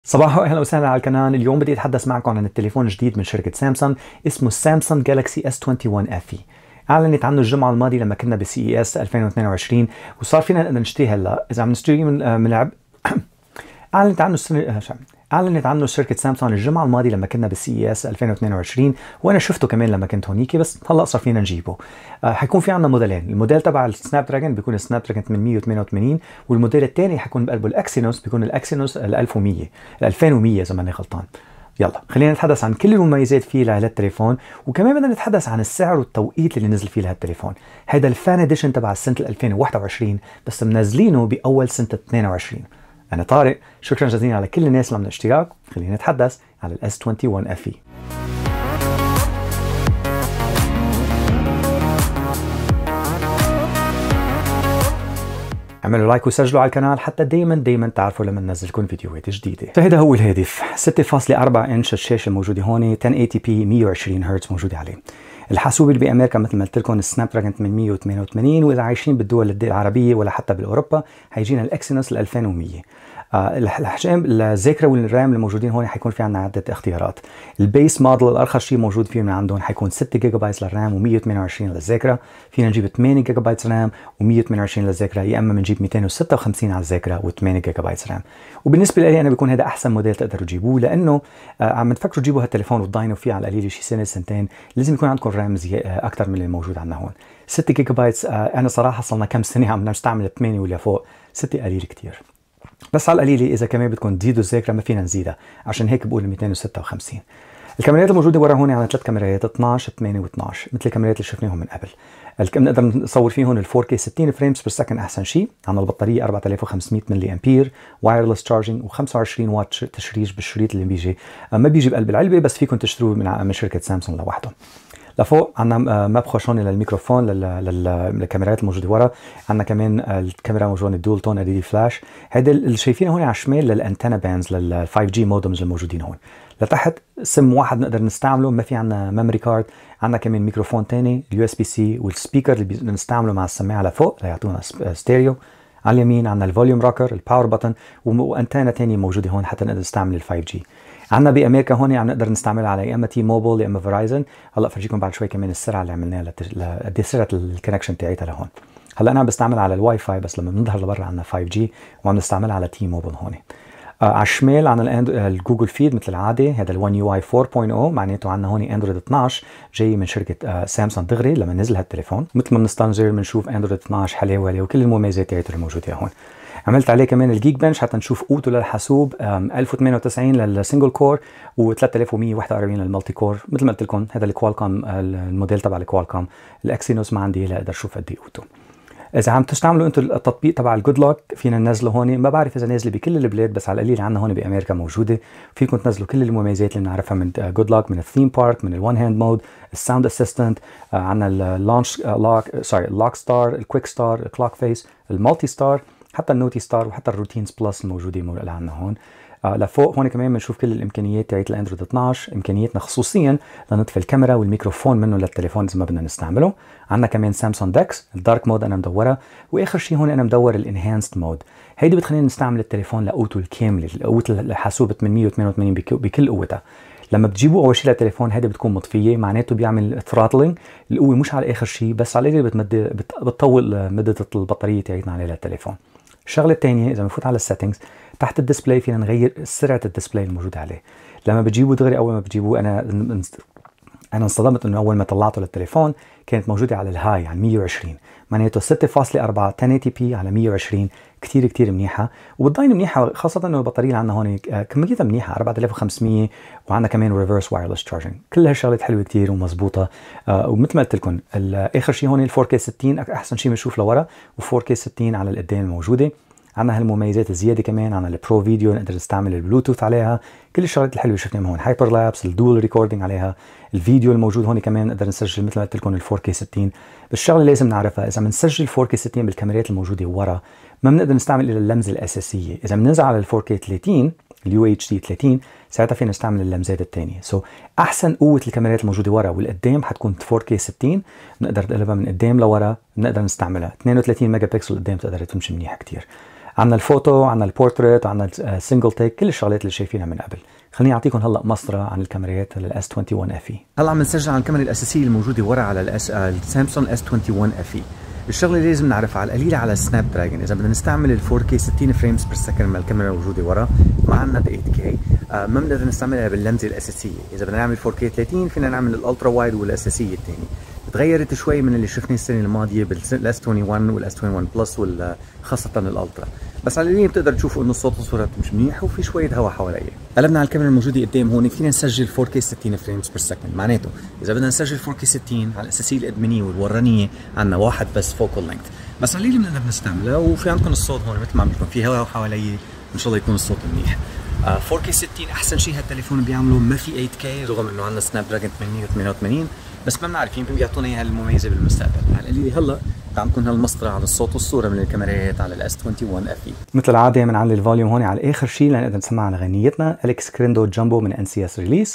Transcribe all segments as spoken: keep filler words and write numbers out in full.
صباح واهلا وسهلا على القناة. اليوم بدي اتحدث معكم عن التليفون الجديد من شركة سامسونج اسمه سامسونج جالكسي اس واحد وعشرين اف اي. اعلنت عنه الجمعة الماضية لما كنا بسي اي اس ألفين واثنين وعشرين وصار فينا نقدر نشتريه هلا اذا عم نشتريه من من عب... اعلنت عنه السنة اعلنت عنه شركة سامسونج الجمعة الماضية لما كنا بالسي اي اس ألفين واثنين وعشرين، وانا شفته كمان لما كنت هونيك، بس هلا صار فينا نجيبه. آه حيكون في عندنا موديلين، الموديل تبع السناب دراجون بيكون السناب دراجون ثمانمية وثمانية وثمانين، والموديل الثاني حيكون بقلبه الاكسينوس بيكون الاكسينوس ال ألف ومية ال ألفين ومية اذا ماني غلطان. يلا خلينا نتحدث عن كل المميزات فيه لهذا التليفون، وكمان بدنا نتحدث عن السعر والتوقيت اللي نزل فيه لهذا التليفون. هذا الفان اديشن تبع سنة ألفين وواحد وعشرين، بس منزلينه باول سنة اثنين وعشرين. أنا طارق، شكرا جزيلا على كل الناس اللي عملوا اشتراك. خلينا نتحدث على الاس واحد وعشرين اف اي. اعملوا لايك وسجلوا على القناة حتى دايما دايما تعرفوا لما ننزل لكم فيديوهات جديدة. فهذا هو الهاتف، ستة فاصلة أربعة انش الشاشة الموجودة هون، عشرة ثمانين بي مية وعشرين هرتز موجودة عليه. الحاسوب اللي بامريكا مثل ما قلت لكم السناب دراجون ثمانمية وثمانية وثمانين، واذا عايشين بالدول العربيه ولا حتى باوروبا حيجينا الاكسينوس ال ألفين ومية. آه الاحجام الذاكره والرام الموجودين هون حيكون في عندنا عده اختيارات. البيس موديل الارخص شيء موجود فيه من عندهم حيكون ستة جيجا بايت للرام ومية وثمانية وعشرين للذاكره. فينا نجيب ثمانية جيجا بايت رام ومية وثمانية وعشرين للذاكره، يا اما بنجيب مئتين وستة وخمسين على الذاكره و8 جيجا بايت رام. وبالنسبه لي انا بيكون هذا احسن موديل تقدروا تجيبوه، لانه آه عم تفكروا تجيبوا هالتليفون وتضاينوا فيه على القليل شي سنه سنتين، لازم يكون عندكم رام اكثر من اللي موجود عندنا هون. ستة جيجا بايت، آه انا صراحه صلنا كم سنه عم نستعمل ثمانية ولا فوق، ستة قليل كثير. بس على القليله اذا كمان بدكم تزيدوا الذاكره ما فينا نزيدها، عشان هيك بقول مئتين وستة وخمسين. الكاميرات الموجوده ورا هون عندنا ثلاث كاميرات اثنعش ثمانية واثنعش مثل الكاميرات اللي شفناهم من قبل. بنقدر نصور فيهم ال فور كي ستين فريمز بير سكند احسن شيء. عندنا البطاريه أربعة آلاف وخمسمية ملي امبير، وايرلس تشارجنج، وخمسة وعشرين واط تشريج بالشريط اللي بيجي ما بيجي بقلب العلبه، بس فيكم تشتروه من من شركه سامسونج لوحده. لفوق عندنا مبخش هون للميكروفون للكاميرات الموجوده ورا. عندنا كمان الكاميرا موجوده الدول تون ال دي فلاش. هذا اللي شايفينه هون على الشمال للانتنا باندز لل فايف جي مودمز الموجودين هون. لتحت سم واحد نقدر نستعمله، ما في عندنا ميموري كارد. عندنا كمان ميكروفون ثاني اليو اس بي سي، والسبيكر اللي بنستعمله مع السماعه لفوق ليعطونا ستيريو. على اليمين عندنا الفوليوم روكر، الباور بutton، وانتنا ثانيه موجوده هون حتى نقدر نستعمل ال فايف جي. عندنا بامريكا هون عم نقدر نستعملها على يا اما تي موبيل يا اما فرايزن. هلا فرجيكم بعد شوي كمان السرعه اللي عملناها قد ايه سرعه الكونكشن تاعتها لهون. هلا انا عم بستعملها على الواي فاي، بس لما بنظهر لبرا عندنا فايف جي وعم نستعملها على تي موبيل هون. آه على الشمال عندنا الجوجل فيد مثل العاده، هذا الون يو اي فور بوينت صفر، معناته عندنا هون اندرويد اثنعش جاي من شركه آه سامسونج دغري لما نزل هالتليفون. مثل ما بنستنظر بنشوف اندرويد اثنعش حلاوه عليه وكل المميزات تاعته الموجوده هون. عملت عليه كمان الجيك بنش حتى نشوف قوته للحاسوب، ألف وثمانية وتسعين للسنجل كور و3141 للمالتي كور. مثل ما قلت لكم هذا الكوالكوم الموديل تبع الكوالكوم. الاكسينوس ما عندي لا اقدر اشوف قد ايه قوته. اذا عم تستعملوا انتم التطبيق تبع الجود لوك فينا ننزله هون، ما بعرف اذا نازله بكل البلاد، بس على القليل عندنا هون بامريكا موجوده. فيكم تنزلوا كل المميزات اللي بنعرفها من جود لوك، من الثيم بارك، من الون هاند مود، الساوند اسيستنت، عندنا اللانش لوك سوري اللوك ستار، الكويك ستار، الكلوك فيس، المالتي ستار، حتى النوتي ستار، وحتى الروتينز بلس الموجوده اللي عندنا هون. آه لفوق هون كمان بنشوف كل الامكانيات تاعت الاندرويد اثنعش، امكانياتنا خصوصيا لنطفي الكاميرا والميكروفون منه للتليفون اذا ما بدنا نستعمله. عندنا كمان سامسونج دكس الدارك مود انا مدوره، واخر شيء هون انا مدور الانهانسد مود. هيدي بتخلينا نستعمل التليفون لقوته الكامله، قوه الحاسوب ثمانمية وثمانية وثمانين بكل قوتها. لما بتجيبوا اول شيء للتليفون هيدي بتكون مطفيه، معناته بيعمل ثراتلينج، القوه مش على اخر شيء بس على اللي بتمد بتطول مده البطاريه تاعتنا عليه للتليفون. الشغله الثانيه اذا بنفوت على السيتنجز تحت الديسبلاي فينا نغير سرعه الديسبلاي الموجوده عليه. لما بتجيبوه دغري اول ما بتجيبوه انا انا انصدمت انه اول ما طلعته للتليفون كانت موجوده على الهاي على مية وعشرين، معناته ستة فاصلة أربعة عشرة ثمانين بي على مية وعشرين، كثير كثير منيحه. وبتضاين منيحه خاصه انه البطاريه اللي عندنا هون كميتها منيحه أربعة آلاف وخمسمية، وعندنا كمان ريفرس وايرلس تشارجنج. كل هالشغلات حلوه كثير ومضبوطه. آه ومثل ما قلت لكم اخر شيء هون ال فور كي ستين احسن شيء بنشوف لورا، و فور كي ستين على القدام الموجوده. عندنا هالمميزات الزياده كمان، عندنا البرو فيديو نقدر نستعمل البلوتوث عليها، كل الشغلات الحلوه شفناها هون، هايبر لابس، الدول ريكوردينج عليها، الفيديو الموجود هون كمان نقدر نسجل مثل ما قلت لكم ال فور كي ستين. بس الشغله اللي لازم نعرفها اذا بنسجل فور كي ستين بالكاميرات الموجوده ورا ما بنقدر نستعمل الا اللمزه الاساسيه. اذا بننزل على ال فور كي ثلاثين اليو اتش دي ثلاثين ساعتها فينا نستعمل اللمزات الثانيه. سو so, احسن قوه الكاميرات الموجوده ورا والقدام حتكون فور كي ستين، بنقدر نقلبها من قدام لورا، بنقدر نستعملها اثنين وثلاثين ميجا بكسل قدام تقدر تمشي منيح كثير. عندنا الفوتو، عندنا البورتريت، عندنا السنجل تيك، كل الشغلات اللي شايفينها من قبل. خليني اعطيكم هلا مسطره عن الكاميرات للاس واحد وعشرين اف اي. هلا عم نسجل على الكاميرا الاساسيه الموجوده ورا على الاس السامسونج اس واحد وعشرين اف اي. الشغله اللي لازم نعرفها على القليله على السناب دراجون، اذا بدنا نستعمل ال فور كي ستين فريمز بير سكند من الكاميرا الموجوده ورا، ما عندنا ال ايت كي، آه ما بنقدر نستعملها باللمزه الاساسيه. اذا بدنا نعمل فور كي ثلاثين فينا نعمل الالترا وايد والاساسيه الثانيه. تغيرت شوي من اللي شفناه السنه الماضيه بالاس واحد وعشرين والاس واحد وعشرين بلس وخاصه الالترا، بس على القليل بتقدر تشوفوا انه الصوت والصوره مش منيح وفي شويه هواء حواليا. قلبنا على الكاميرا الموجوده قدام هون، فينا نسجل فور كي ستين فريمز بير سكند، معناته اذا بدنا نسجل فور كي ستين على الاساسيه القدمانيه والورانيه عندنا واحد بس فوكال لينث، بس على القليل بنقدر نستعملها. وفي عندكم الصوت هون مثل ما عم بيكون في هواء حوالي، ان شاء الله يكون الصوت منيح. آه فور كي ستين احسن شيء هالتليفون بيعمله، ما في ايت كي رغم انه عندنا سناب دراجون ثمانمية وثمانية وثمانين، بس ما بنعرف يمكن بيعطونا اياها المميزه بالمستقبل. على القليل هلا عندكم هالمسطره على الصوت والصوره من الكاميرات على الاس واحد وعشرين اف اي. مثل العاده بنعلي الفوليوم هون على اخر شيء لنقدر نسمع على غنيتنا اليكس كريندو جامبو من ان سي اس ريليس.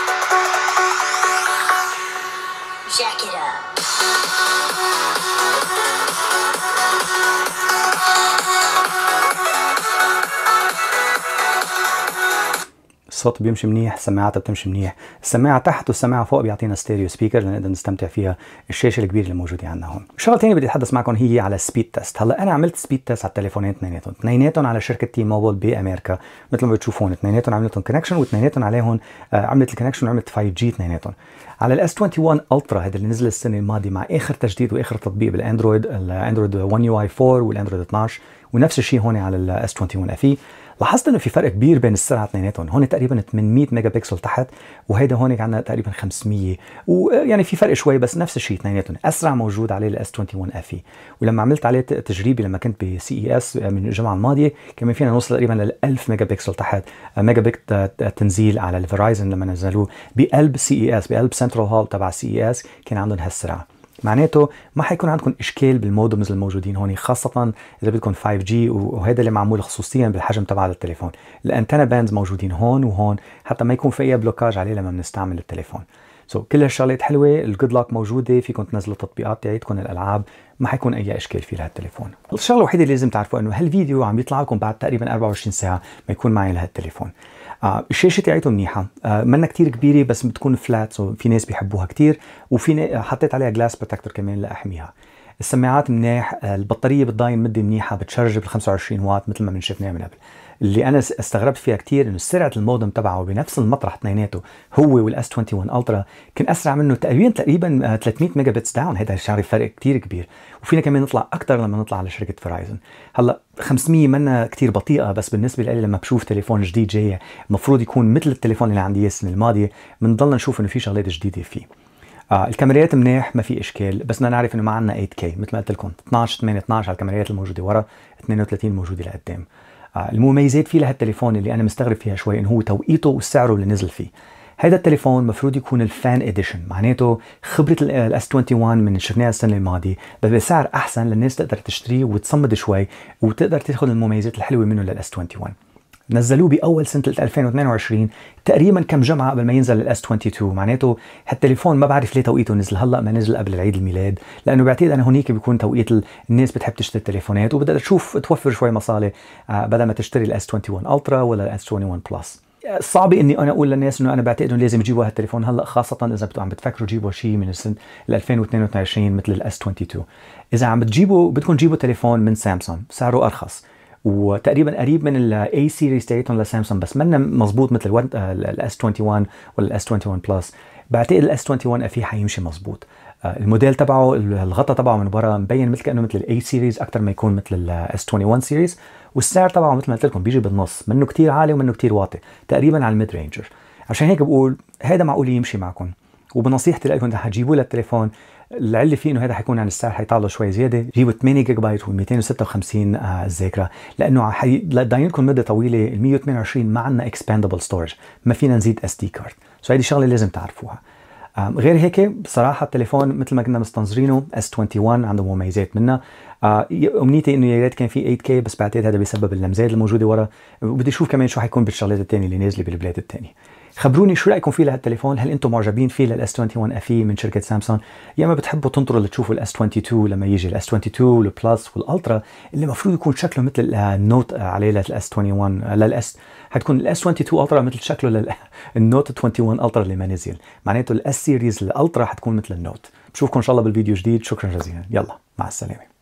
الصوت بيمشي منيح، السماعات بتمشي منيح، السماعه تحت والسماعه فوق بيعطينا ستيريو سبيكر لنقدر نستمتع فيها الشاشه الكبيره اللي موجوده عندنا هون. الشغله الثانيه بدي اتحدث معكم هي على سبيد تيست. هلا انا عملت سبيد تيست على التليفونين اثنيناتهم، اثنيناتهم على شركه تي موبايل بامريكا مثل ما بتشوفون، اثنيناتهم عملتهم كونكشن واثنيناتهم عليهم آه عملت الكونكشن وعملت فايف جي اثنيناتهم. على الاس واحد وعشرين الترا هذا اللي نزل السنه الماضيه مع اخر تجديد واخر تطبيق بالاندرويد، الاندرويد واحد يو اي فور والاندرويد اثنعش، ونفس الشيء هون على الاس واحد وعشرين اف اي. لاحظت انه في فرق كبير بين السرعه اثنيناتهم، هون تقريبا ثمانمية ميجا بكسل تحت وهيدا هون عندنا تقريبا خمسمية، ويعني في فرق شوي بس نفس الشيء اثنيناتهم. اسرع موجود عليه الاس واحد وعشرين اف اي، ولما عملت عليه تجريبي لما كنت بسي اي اس من الجمعه الماضيه كمان فينا نوصل تقريبا لل ألف ميجا بكسل تحت، ميجا بت تنزيل على الفرايزن لما نزلوه بقلب سي اي اس، بقلب سنترال هول تبع سي اي اس كان عندهم هالسرعه. معناته ما حيكون عندكم اشكال بالمودمز الموجودين هون، خاصه اذا بدكم فايف جي، وهذا اللي معمول خصوصيا بالحجم تبع التليفون. الانتنا باندز موجودين هون وهون حتى ما يكون في اي بلوكاج عليه لما بنستعمل التليفون. سو so, كل هالشغلات حلوه، الجود لوك موجوده، فيكم تنزلوا تطبيقات تاعتكم الالعاب، ما حيكون اي اشكال في لهالتليفون. الشغله الوحيده اللي لازم تعرفوا انه هالفيديو عم يطلع لكم بعد تقريبا أربعة وعشرين ساعه ما يكون معي لهالتليفون. آه الشاشه تاعته منيحه، آه منا كتير كبيره بس بتكون فلات، سو في ناس بيحبوها كتير، وفي حطيت عليها جلاس بروتكتور كمان لاحميها. السماعات منيح، آه البطاريه بتضاين مده منيحه، بتشارج بال خمسة وعشرين واط مثل ما بنشفناه من قبل. اللي انا استغربت فيها كتير انه سرعه المودم تبعه بنفس المطرح اثنيناته هو والاس واحد وعشرين الترا كان اسرع منه تقريبا تقريبا ثلاثمية ميجا بتس داون. هذا الشغله فرق كتير كبير، وفينا كمان نطلع اكثر لما نطلع على شركه فرايزن. هلا خمسمية منا كتير بطيئه، بس بالنسبه لي لما بشوف تليفون جديد جاي المفروض يكون مثل التليفون اللي عندي السنه الماضيه، بنضلنا نشوف انه في شغلات جديده فيه. آه الكاميرات منيح ما في اشكال، بس بدنا نعرف انه ما عندنا ايت كي مثل ما قلت لكم، اثنعش ثمانية اثنعش على الكاميرات الموجوده ورا، اثنين وثلاثين موجوده لقدام. آه المميزات فيه لهالتليفون اللي انا مستغرب فيها شوي انه هو توقيته وسعره اللي نزل فيه. هذا التليفون مفروض يكون الفان اديشن، معناته خبره الاس واحد وعشرين من شفناها السنه الماضيه بسعر احسن للناس تقدر تشتريه وتصمد شوي وتقدر تاخذ المميزات الحلوه منه للاس واحد وعشرين. نزلوه باول سنه ألفين واثنين وعشرين تقريبا كم جمعه قبل ما ينزل الاس اثنين وعشرين، معناته هالتليفون ما بعرف ليه توقيته نزل هلا ما نزل قبل العيد الميلاد، لانه بعتقد انا هونيك بيكون توقيت الناس بتحب تشتري التليفونات وبدها تشوف توفر شوي مصالح آه بدل ما تشتري الاس واحد وعشرين الترا ولا الاس واحد وعشرين بلس. صعب اني انا اقول للناس انه انا بعتقد انه لازم يجيبوا هالتليفون هلا، خاصه اذا عم بتفكروا تجيبوا شيء من السنه ألفين واثنين وعشرين مثل الاس اثنين وعشرين. اذا عم بتجيبوا بدكم تجيبوا تليفون من سامسونج سعره ارخص وتقريبا قريب من الاي سيريز تاعتهم لسامسونج، بس منا مزبوط مثل الاس واحد وعشرين ولا الاس واحد وعشرين بلس. بعتقد الاس واحد وعشرين اف حيمشي مزبوط، الموديل تبعه الغطاء تبعه من برا مبين مثل كانه مثل الاي سيريز اكثر ما يكون مثل الاس واحد وعشرين سيريز، والسعر تبعه مثل ما قلت لكم بيجي بالنص، منه كثير عالي ومنه كثير واطي، تقريبا على الميد رينجر. عشان هيك بقول هذا معقول يمشي معكم، وبنصيحتي لكم اذا حتجيبوا له التليفون العله فيه انه هذا حيكون عن السعر حيطلع شوي زياده، جيبوا ثمانية جيجا بايت و256 الذاكره، لانه حيضاينكم مده طويله. ال مية وثمانية وعشرين ما عندنا اكسباندبل ستورج، ما فينا نزيد اس دي كارد، سو هيدي شغله لازم تعرفوها. غير هيك بصراحه التليفون مثل ما كنا مستنظرينه اس واحد وعشرين عنده مميزات منها. امنيتي انه يا ريت كان في ايت كي، بس بعتقد هذا بسبب اللمزات الموجوده ورا، وبدي اشوف كمان شو حيكون بالشغلات الثانيه اللي نازله بالبلاد الثانيه. خبروني شو رايكم فيه لهالتليفون، هل انتم معجبين فيه للاس واحد وعشرين اف اي من شركه سامسونج، يا اما بتحبوا تنطروا لتشوفوا الاس اثنين وعشرين لما يجي الاس اثنين وعشرين والبلس والالترا اللي المفروض يكون شكله مثل النوت عليه للاس واحد وعشرين للاس، حتكون الاس اثنين وعشرين الترا مثل شكله للنوت واحد وعشرين الترا اللي ما نزل، معناته الاس سيريز الالترا حتكون مثل النوت. بشوفكم ان شاء الله بالفيديو جديد، شكرا جزيلا، يلا مع السلامه.